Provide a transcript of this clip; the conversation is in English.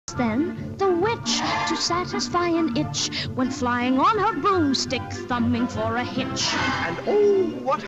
Then the witch, to satisfy an itch, went flying on her broomstick, thumbing for a hitch. And oh, what